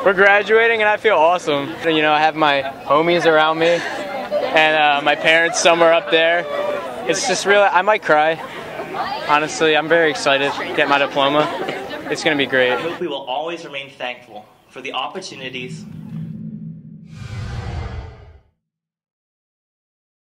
We're graduating and I feel awesome. You know, I have my homies around me and my parents somewhere up there. It's just really, I might cry. Honestly, I'm very excited to get my diploma. It's going to be great. I hope we will always remain thankful for the opportunities